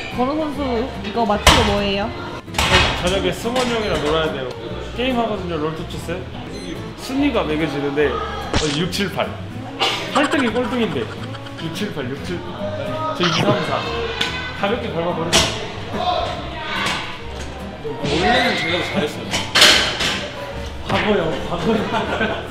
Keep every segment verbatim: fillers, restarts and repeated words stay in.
건우 선수 이거 마치고 뭐예요? 저녁에 승원이 형이랑 놀아야 돼요. 게임 하거든요. 롤토치스. 순위가 매겨지는데 육, 칠, 팔. 팔 등이 꼴등인데 육, 칠, 팔, 육, 칠, 팔. 저 이, 삼, 사. 가볍게 밟아버렸어요. 원래는 제가 더 잘했어요. 과거요, 과거요.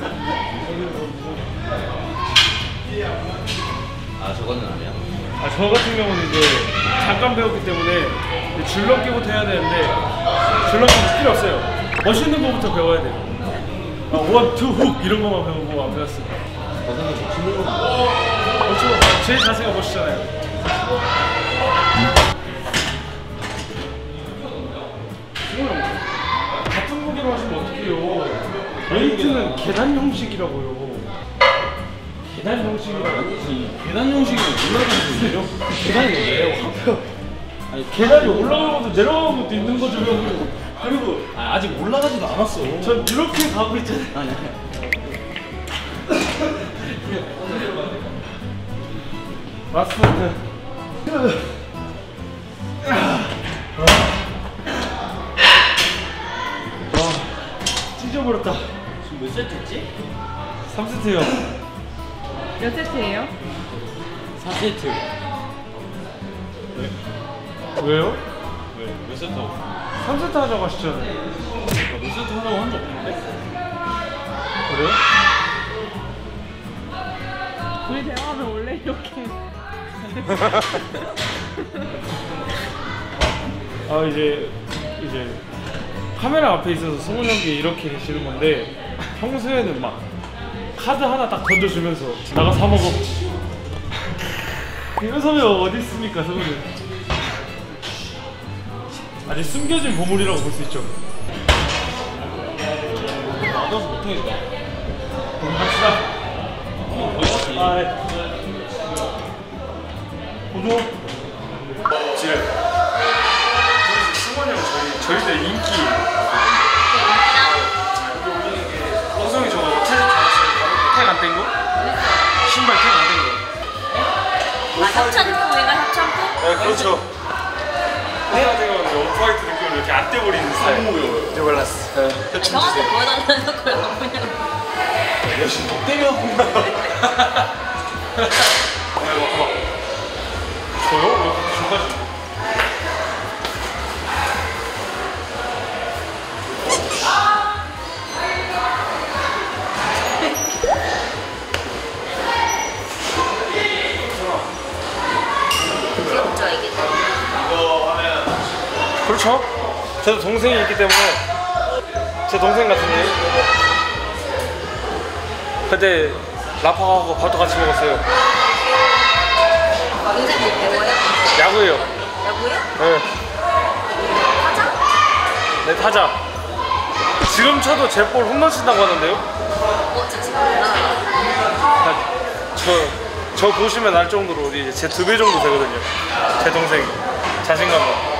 아 저거는 아니야? 아, 저 같은 경우는 이제 잠깐 배웠기 때문에 줄넘기부터 해야 되는데 줄넘기는 필요 없어요. 멋있는 거부터 배워야 돼요. 아, 원, 투, 훅 이런 거만 배우고 안 배웠어요. 저거는 멋있는 거만. 그렇죠. 제 자세가 멋있잖아요. 같은 무게로 하시면 어떡해요. 웨이트는 계단 형식이라고요. 계단 형식이라고. 아니지. 계단 형식이 올라가는 거예요? 계단이 왜요? 아니, 계단이 올라가는 것도 내려가는 것도 있는 거죠. 그리고 아, 아직 올라가지도 않았어. 전 이렇게 가고 있잖아요. 아니 아니. 맞습니다. 와, 찢어버렸다. 지금 몇 세트지? 삼 세트요. 몇 세트예요? 사 세트. 왜요? 왜? 몇 세트 하고? 삼 세트 하자고 하시잖아요. 몇 세트 하라고 한 적 없는데? 그래요? 우리 대화하면 원래 이렇게. 아, 이제 이제 카메라 앞에 있어서 승훈 형이 이렇게 계시는 건데 평소에는 막 카드 하나 딱 던져주면서 나가 사 먹어. 이런 소리 어디 있습니까, 승훈은? 아니, 숨겨진 보물이라고 볼 수 있죠. 나가서 못하겠다. 그럼 갑시다. 어, 거의 아, 네. 보조. 지금 저희 승원이 형 저희 저희들 인기. 호성이 저거 태택안 뗀 거? 신발 택 안 뗀 거. 아, 협찬품인가 협찬품? 네, 그렇죠. 호성이가 오프화이트 느낌으로 이렇게 안 떼버리는 스타일. 이제 몰랐어. 형한테 보여달라는 걸 안 보냐고. 열심히 못 때려. 저요? 왜 그렇게 저까지? 그렇죠, 이게. 그렇죠. 저도 동생이 있기 때문에 제 동생 같은데 그때 라파하고 밥도 같이 먹었어요. 인생 뭐 배워요? 야구예요. 야구요? 네. 타자? 네, 타자. 지금 쳐도 제 볼 홈런 친다고 하는데요. 어, 자신감 대단하다. 저, 저 보시면 알 정도로 우리 제 두 배 정도 되거든요. 제 동생이. 자신감은.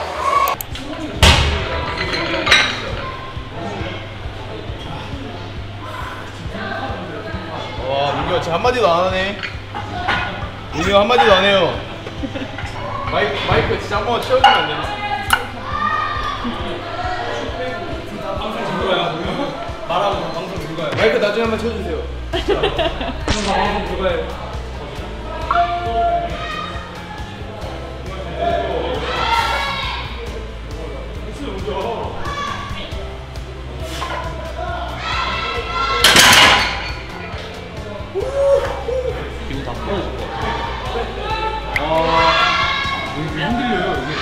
와, 민규가 진짜 한마디도 안 하네. 민규가 한마디도 안 해요. 마이크, 마이크 진짜 한 번만 채워주면 안 되나? 방송 누가요? 말하고 방송 누가요? 마이크 나중에 한번 채워주세요. 방송 누가요? 기분 다 풀어질 것 같아. 아, 여기 흔들려요, 여기.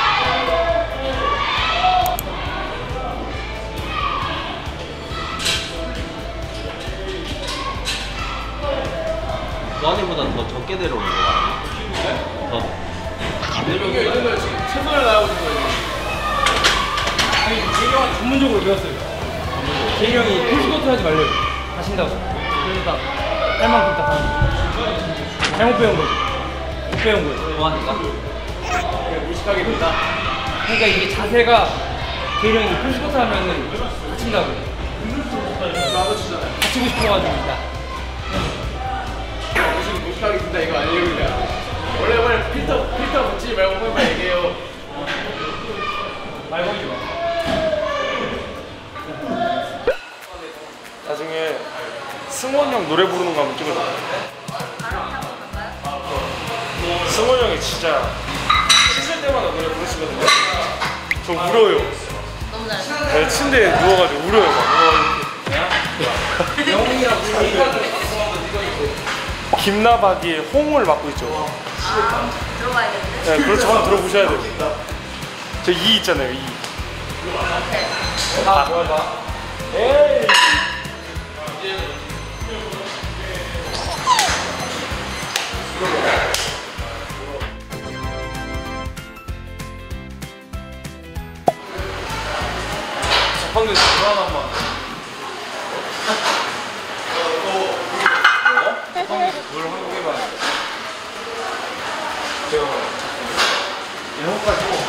너한테보다 더 적게 내려오는 거야. 더. 민규 이 정도면 지금 최선을 다하고 있는 거지. 아니, 재경 형은 전문적으로 배웠어요. 재경 형이 풀스쿼트 하지 말래요. 하신다고. 그래서 딱 할만큼 딱 하는 거. 잘못 배운 거죠. 못 배운 거예요. 뭐 하니까? 무식하게 된다. 그러니까 이게 자세가 재경 형이 풀스쿼트 하면은 다친다고. 나도 치잖아요. 다치고 싶어가지고 일단. 무식, 무식하게 된다 이거 아니에요, 그냥. 원래 원래 필터, 필터 붙이지 말고 그냥 얘기해요. 승원 형 노래 부르는 거 한번 찍어줘. 승원 형이 진짜 씻을 때마다 노래 부르시거든요. 저 울어요. 너무 잘했어. 네, 침대에 누워가지고 울어요. 막. 김나박이 홍을 맡고 있죠. 아, 들어봐야겠는데? 네, 그렇죠. 한번 들어보셔야 돼요. 저 이 있잖아요, 이. 아, 뭐야, 봐. 에이. 방금 불안한 만 물 한 개만. 제가 이형까지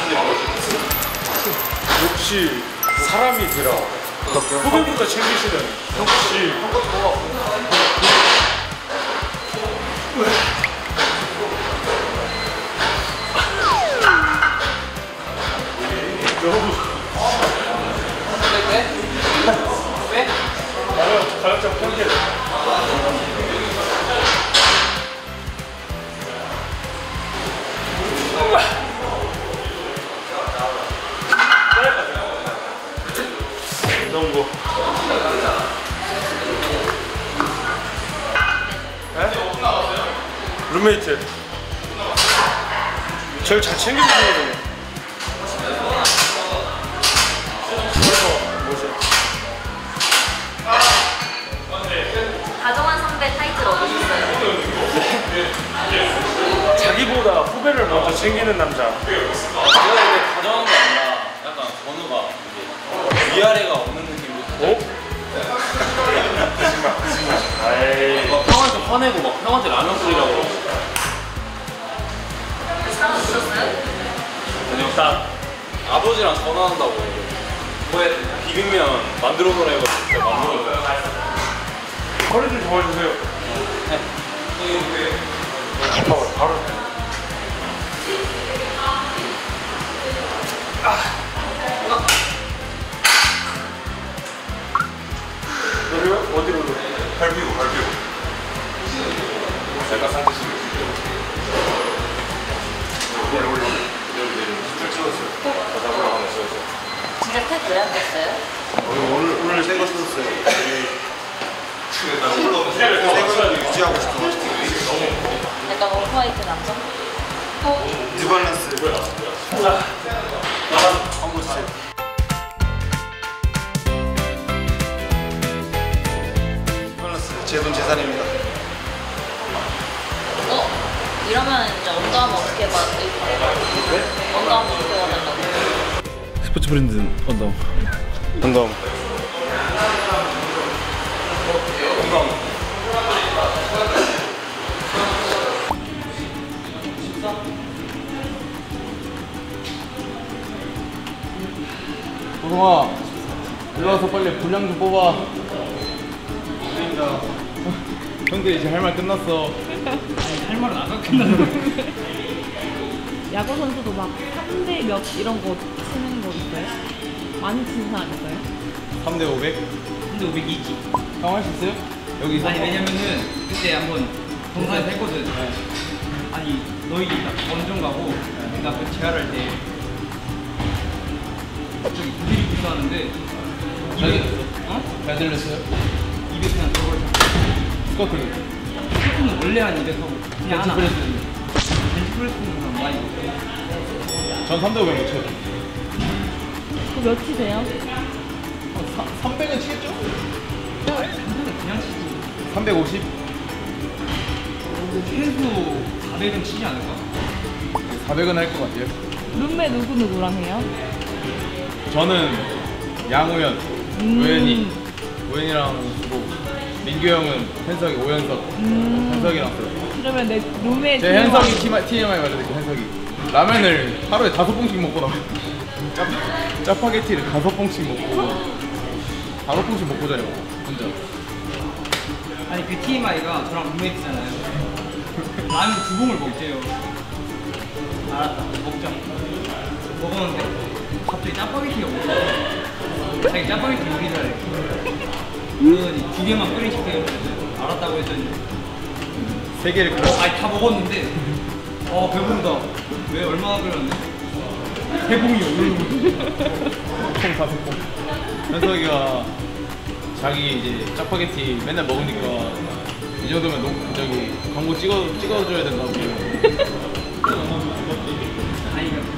역시 사람이 되라. 후배부터 챙기시는 역시. 나는 가격적 편견. 너무 룸메이트 제일 잘 챙겨주시거든요. 다정한 선배 타이틀 얻으셨어요? 자기보다 후배를 먼저 챙기는 남자. 제가 근데 가정한 게 아니라 약간 번호가 이게 위아래가 없는 느낌으로. 어? 거짓말, 거짓말. 에이. 막 형한테 화내고 막 형한테 라면 끓이라고. 사람 주셨어요? 아니요, 딱 아버지랑 전화한다고. 뭐에 비빔면 만들어 놓으라 해가지고 제가 만들어 놓으라. 허리 좀 잡아주세요. 바로, 바로. 아. 너를 어디로 넣어? 발비고 발비고. 제가 상태시고. 내려 올려. 내려 내려. 술 찍었어요. 바다 올라가면 찍었어요. 진짜 택 왜 안 됐어요? 오늘 오늘 새거 썼어요. 나 올라오면 새거 유지하고 싶어가지고. 약간 오프화이트 남성? 뉴발란스. 한번 주세요. 뉴발란스 제 돈 재산입니다. 어? 이러면 이제 언더하면 어떻게 받을 거예요? 언더하면 어떻게 받을라고? 스포츠 브랜드 언더. 언더. 보성아, 일로 와서 빨리 분량 좀 뽑아. 형들 이제 할 말 끝났어. 할 말은 아까 끝났는데. 야구 선수도 막 삼 대 몇 이런 거 치는 거 있어요? 많이 치는 사람 있어요? 삼 대 오백? 근데 오백이지. 형 할 수 있어요? 여기서? 아니 왜냐면은 그때 한번 동사에서 했거든. 네. 아니 너희 딱 원정 가고 나 그 재활할 때 저기 부들이 구수하는데 잘 이백 들렸어? 어? 잘 들렸어요? 이백 그냥 저걸 스쿼트를. 스쿼트는 원래 한 이백 하고 그냥 하나. 벤치프레스는? 벤치프레스는 한 많이 못해. 전 삼 대 오백 못 쳐요. 그몇 치세요? 삼백은 치겠죠? 그냥 치지. 삼백오십? 최소 사백은 치지 않을까? 사백은 할 것 같아요. 룸메 누구 누구랑 해요? 저는 양우현, 음. 우현이, 우현이랑 주고 민규 형은 현석이, 오현석, 음. 현석이랑 써요. 그러면 내 룸메 제 현석이 티엠아이 말해드릴게요. 현석이 라면을 하루에 다섯 봉씩 먹고 나와요. 짜, 짜파게티를 다섯 봉씩 먹고 다섯 봉씩 먹고 자요 혼자. 아니 그 티엠아이가 저랑 룸메이트잖아요. 라면 두 봉을 먹재요. 알았다. 먹자. 먹었는데 갑자기 짜파게티가 먹어. 자기 짜파게티 요리 잘해. 그러더니 두 개만 끓이시켜요. 알았다고 했더니 세 개를 끓여. 아니 다 먹었는데 어 배부르다. 왜 얼마나 끓였네? 대봉이요. 총 다섯 봉. 현석이가 자기 이제 짜파게티 맨날 먹으니까 이 정도면 농, 저기 광고 찍어 찍어줘야 된다고. 아니 그게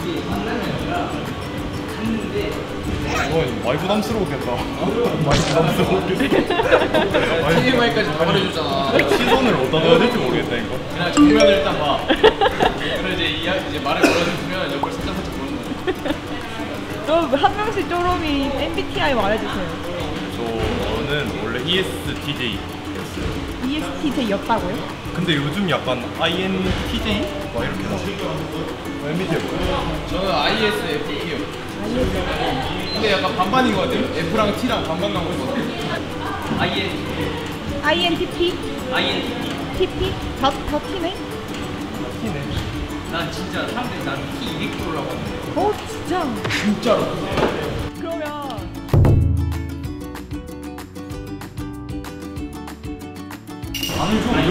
갔는데 어, 많이 부담스러웠겠다. 많이 부담스러웠겠다. 티엠아이까지 다 말해줬잖아. 시선을 어디다 넣어야 될지 모르겠다 이거. 그냥 정면을 일단 봐. 그래 이제 이야 이제 말을 걸어주면 옆을 살짝 살짝 보는 거야. 그럼 한 명씩 쪼롬이 엠비티아이 말해주세요. 저는 원래 이에스티제이였어요. 이에스티제이였다고요? 근데 요즘 약간 아이엔티제이? 막 이렇게 나와요. 엠비티아이 뭐예요? 저는 아이에스에프피요. 근데 약간 반반인 것 같아요. F랑 T랑 반반 나오는 것 같아요. 아이엔 아이엔티피? 아이엔티피. 티피? 다, 다 T네? 난 진짜 사람들이 난 티 이백 킬로라고 하는데 어 진짜? 진짜로. 그러면 나는 좀 아니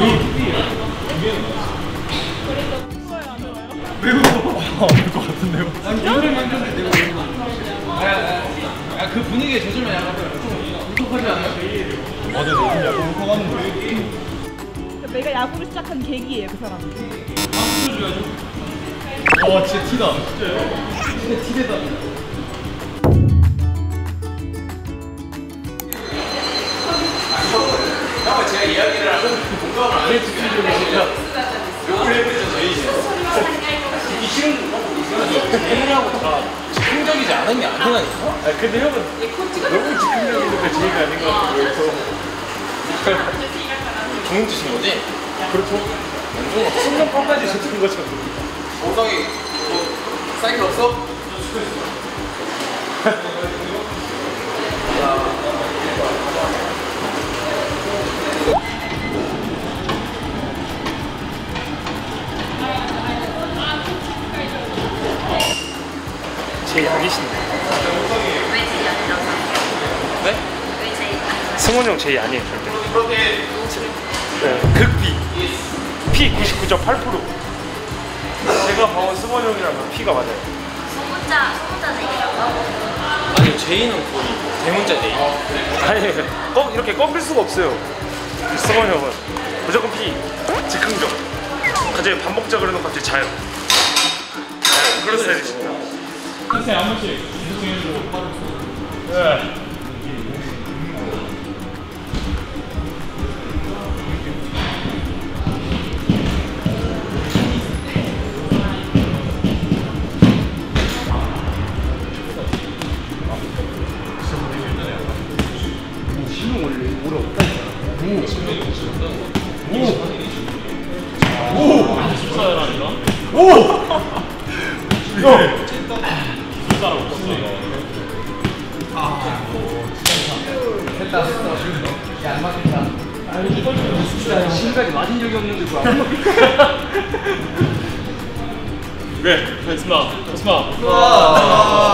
아, 알 것 같은데요? 아니 노래 만드는데 내가 왜 그러는 거야? 그 분위기에 젖으면 약간 좀 울컥하지 않나요? 맞아요. 요즘 약간 울컥하는 거예요. 내가 야구를 시작한 계기예요 그 사람. 붙여줘야죠. 와 진짜 티다. 진짜 티대다. 형 제가 이야기를 하면 공감을 안 해주시면 욕을 해버리죠 저희. 이기 싫은 거 제이하고 다 즉흥적이지 않은 게 아니라니까. 아 근데 형은 너무 즉흥적인데 제이가 아닌 것 같아요. 좋은 뜻인 거지? 그렇죠. 순간까지 제친 거죠. 오성이 뭐 사이클 없어? 제 약이신데. 왜 제일 아니라고 생각해요? 네? 왜 제일 아니라고 승훈이 형 제이 아니에요 절대. 프로테인 네, 극비. 피 구십구 점 팔 퍼센트. 제가 봐온 승훈이 형이랑 피가 맞아요. 소문자, 소문자 제이라고 하고 아니 제이는 거의 대문자 제이. 아니 꺾 이렇게 꺾일 수가 없어요. 승훈이 형은 무조건 피. 즉흥적. 갑자기 밥 먹자 그러면 갑자기 자요. 네, 그런 스타일이십니다. 선생님 한 번씩 인증해주고 네. 지금까지 맞은 적이 없는데 그거 안 먹을까? 네, 스마, 스마. 와